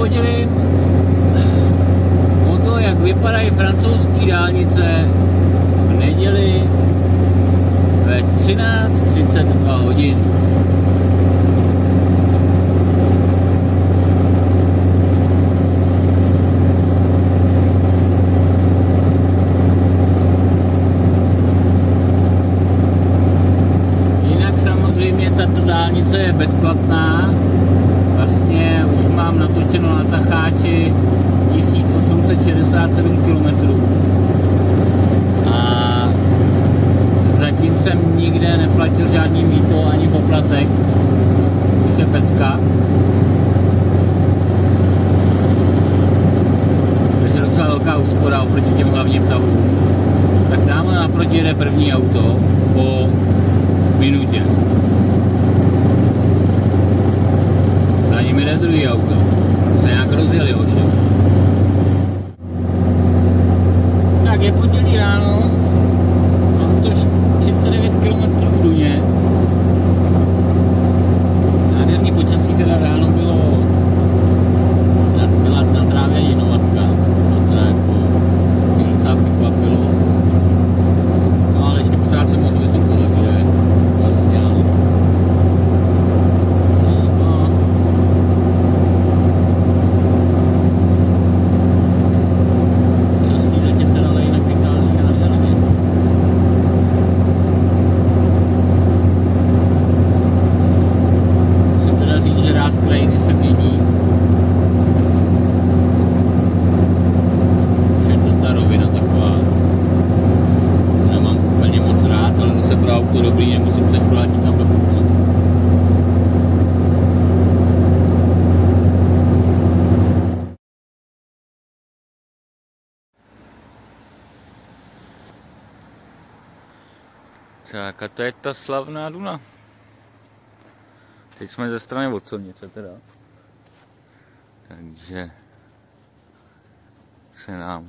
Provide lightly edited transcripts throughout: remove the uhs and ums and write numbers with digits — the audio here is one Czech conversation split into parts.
podělím o to, jak vypadají francouzské dálnice v neděli ve 13:32 hodin. Jinak samozřejmě tato dálnice je bezplatná. Vlastně už mám natočeno na tacháči 1867 km. A zatím jsem nikde neplatil žádný mýto ani poplatek, což je pecka. Takže docela velká úspora oproti těm hlavním tahům. Tak tamhle naproti jede první auto po minutě. Za ním jde druhý auto. Se nějak rozjeli hoši. Tak je pondělí ráno. Mám to 39 km v Duně. Nádherný počasí teda ráno bylo. Byla na trávě jinovatka. To teda jako mě docela překvapilo. No ale ještě pořád se moc vysoko nevíde. Vlastně ano. Počasí zatím teda ale jinak vychází nádherně. Musím teda říct, že ráz krajiny se mění. Je to ta rovina taková. Nemám úplně moc rád, ale zase pro auto dobrý, nemusím se šplhat nikam do kopců. Tak a to je ta slavná Duna. Teď jsme ze strany od silnice teda. Takže se nám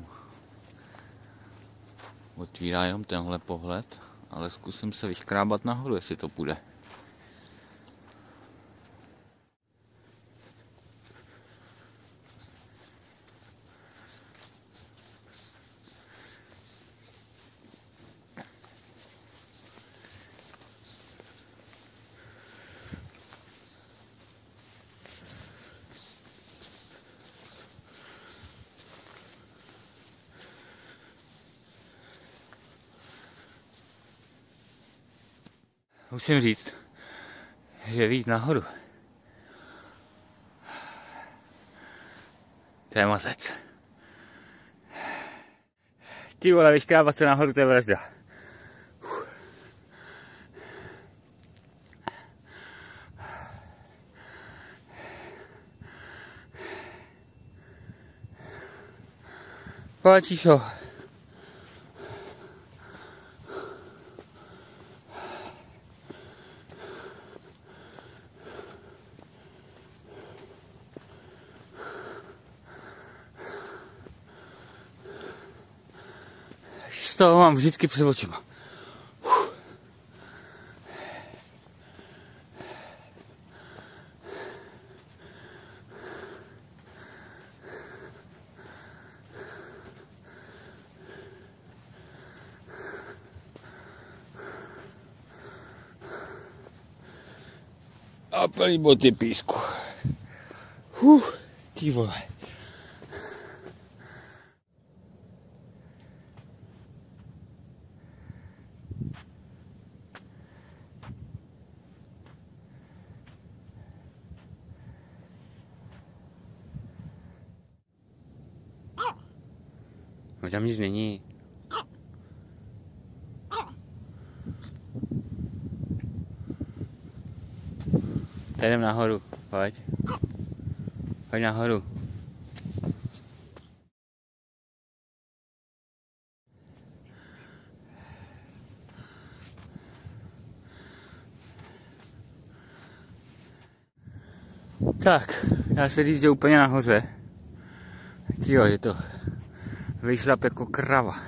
otvírá jenom tenhle pohled, ale zkusím se vyškrábat nahoru, jestli to půjde. Musím říct, že vyjít nahoru, to je mazec. Ty vole, vyškrábat se nahoru, to je vražda. Páčíš ho. Z toho mám vždycky před očima. A plný boty písku. Ty vole. No tam nic není. Tady jdem nahoru, pojď. Pojď nahoru. Tak, dá se říct, že úplně nahoře. Jo, je to vyšlap jako krava.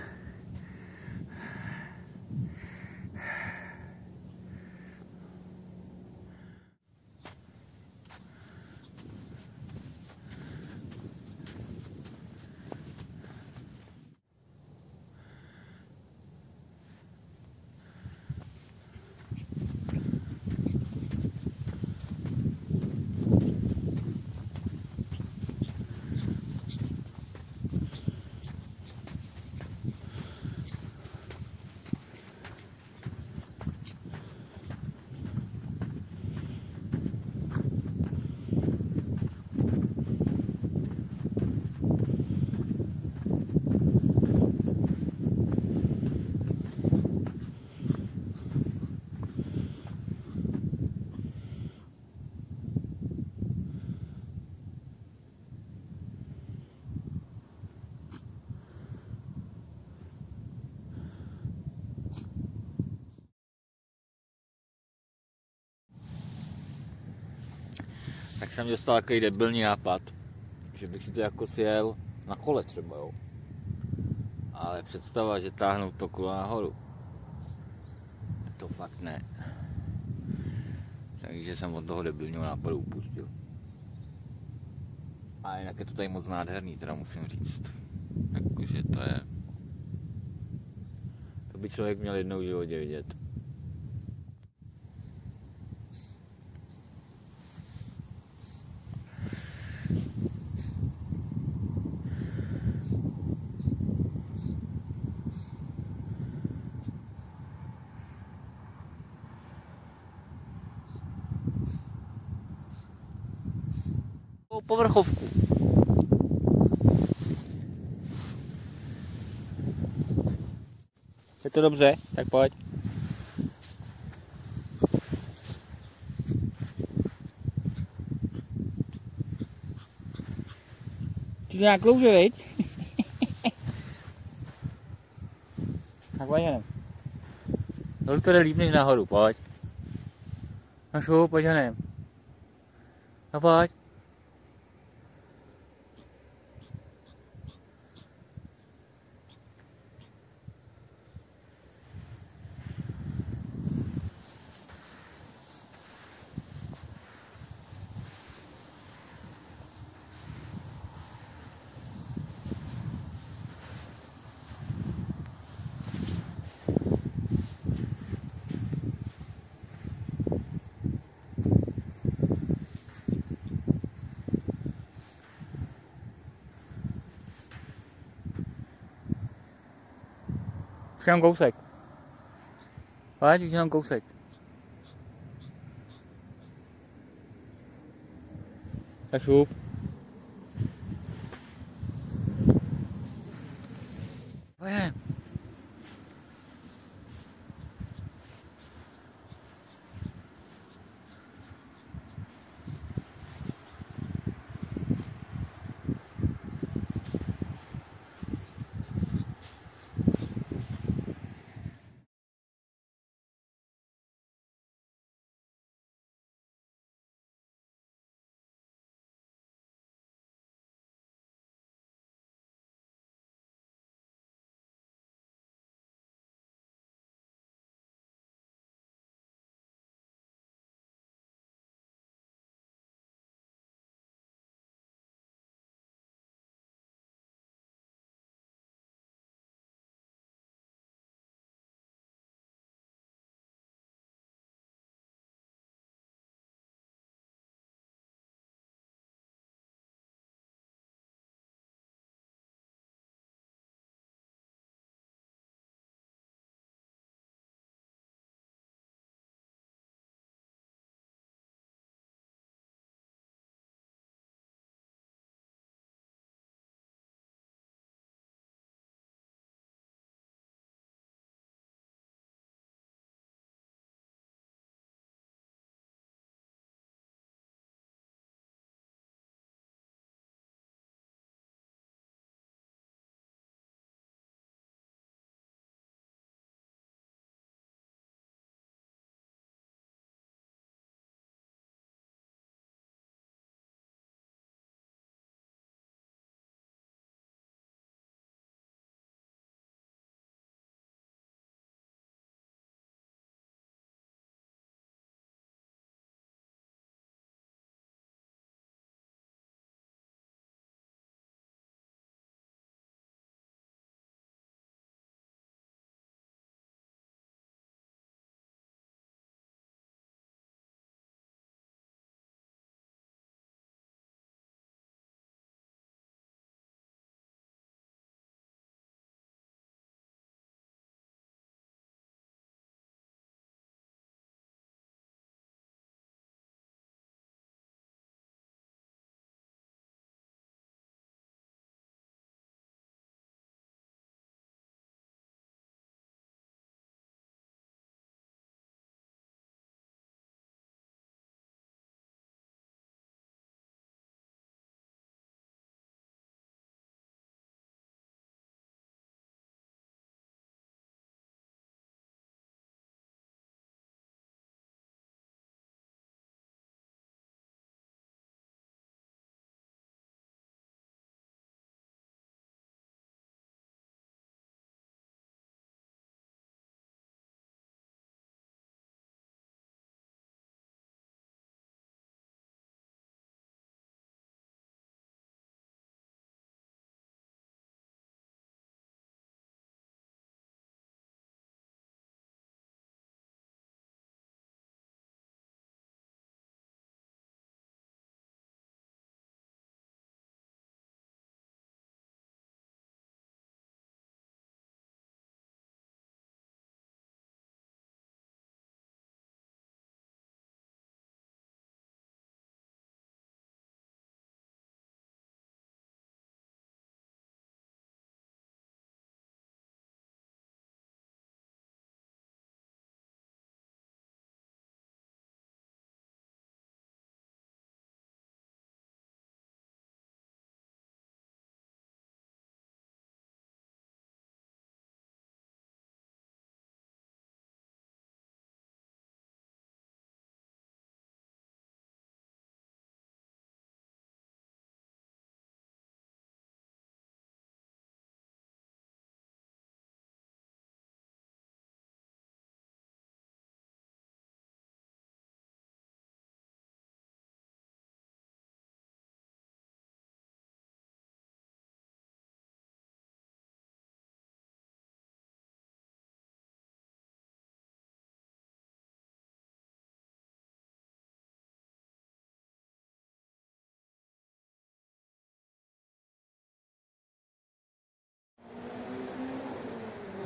tak jsem dostal takový debilní nápad, že bych si to jako sjel na kole třeba, jo. Ale představa, že táhnout to kolo nahoru, to fakt ne. Takže jsem od toho debilního nápadu upustil. A jinak je to tady moc nádherný, teda musím říct. Jakože to je... To by člověk měl jednou v životě vidět. Povrchovku. Je to dobře? Tak pojď. Ty jsi nějak klouže, viď? Tak pojď jenom. Dolů to jde líp než nahoru, pojď. No šup, pojď jenom. No pojď. Už jenom kousek. Pojď, už jenom kousek. Tak šup. Pojď.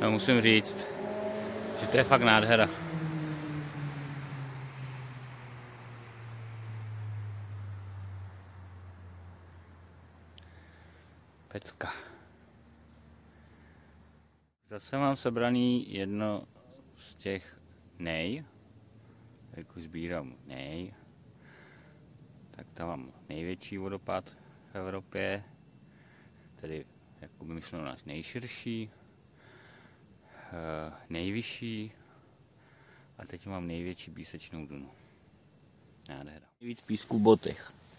A musím říct, že to je fakt nádhera. Pecka. Zase mám sebraný jedno z těch nej. Jako sbírám nej. Tak tam mám největší vodopád v Evropě. Tedy jako by myšleno náš nejširší. Nejvyšší. A teď mám největší písečnou dunu. Nádhera. Nejvíc písku v botech.